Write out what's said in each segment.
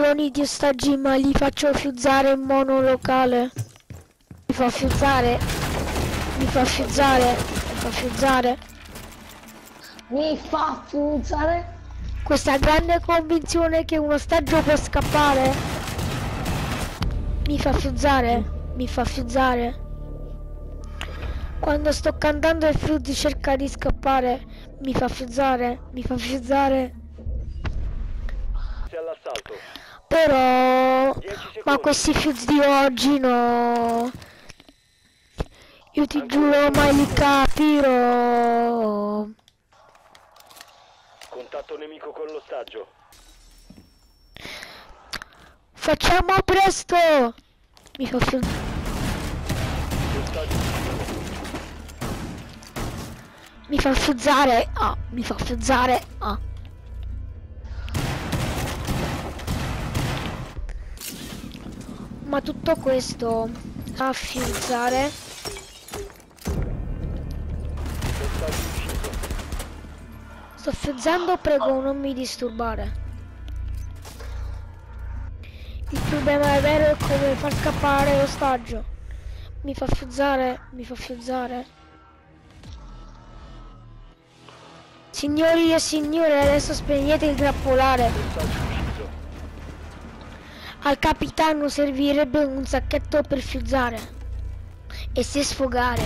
palloni di ostaggi, ma li faccio fiuzzare in monolocale. Mi fa fiuzzare. Mi fa fiuzzare. Mi fa fiuzzare. Mi fa fiuzzare. Questa grande convinzione che un ostaggio può scappare. Mi fa fiuzzare. Mi fa fiuzzare. Quando sto cantando e Fuzzy cerca di scappare. Mi fa fiuzzare. Mi fa fiuzzare. All'assalto. Però... 10 secondi. Ma questi fuse di oggi no. Io ti giuro mai li capirò. Contatto nemico con l'ostaggio. Facciamo presto. Mi fa fiuzzare. L'ostaggio Mi fa fiuzzare. Ah, mi fa fiuzzare. Ah. Ma tutto questo a fiuzzare. ucciso. Sto fiuzzando, prego non mi disturbare. Il problema vero è come far scappare l'ostaggio. Mi fa fiuzzare, mi fa fiuzzare. Signori e signore, adesso spegnete il grappolare. L'ostaggio ucciso. Al capitano servirebbe un sacchetto per fiuzzare e si sfogare.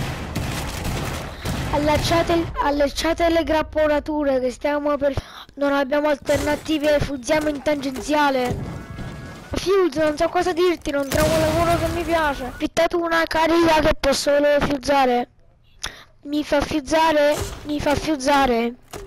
Allacciate le grappolature che stiamo per... Non abbiamo alternative, fuzziamo in tangenziale. Fuse, non so cosa dirti, non trovo un lavoro che mi piace. Affittato una carica che posso fiuzzare. Mi fa fiuzzare, mi fa fiuzzare.